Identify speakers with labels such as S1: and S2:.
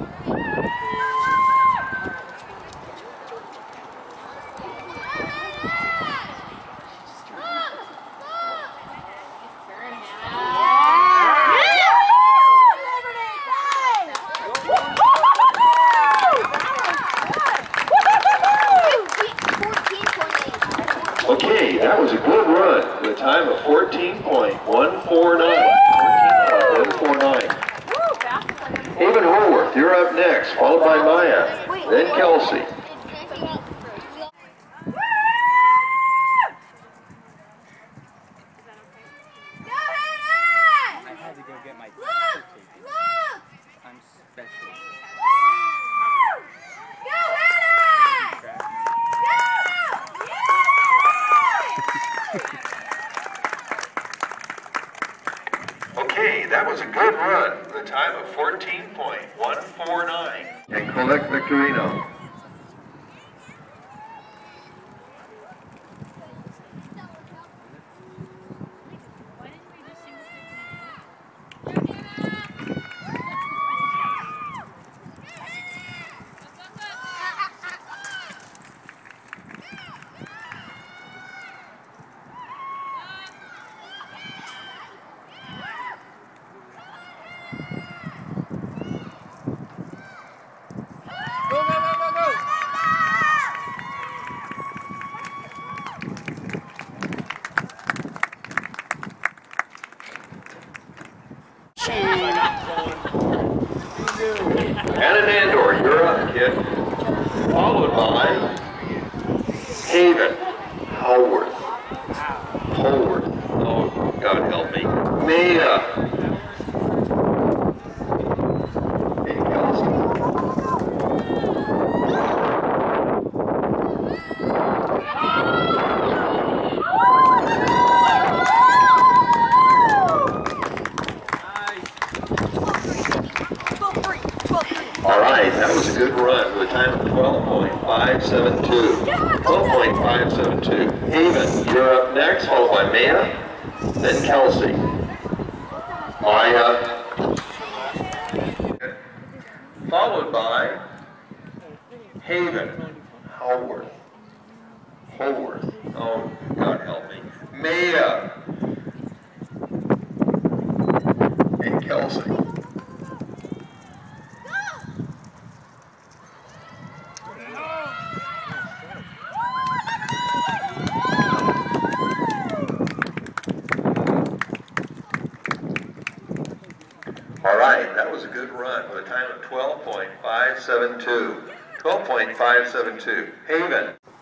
S1: Okay, that was a good run with a time of 14.149. 14.149. Haven Horworth, you're up next, followed by Maya, then Kelsey.
S2: I had to go get my I'm special.
S1: Okay, that was a good run with a time of 14.149. And Colette Victorino. Anna Nandor, you're up, kid. Followed by Haven Howard. Howard. Oh, God help me. Mia. Hey, Kelsey. All right, that was a good run with a time of 12.572. 12.572. Haven, you're up next, followed by Maya, then Kelsey. Maya. Followed by Haven. Howard. Howard. Oh, God help me. Maya. And Kelsey. All right, that was a good run with a time of 12.572. 12.572. Haven.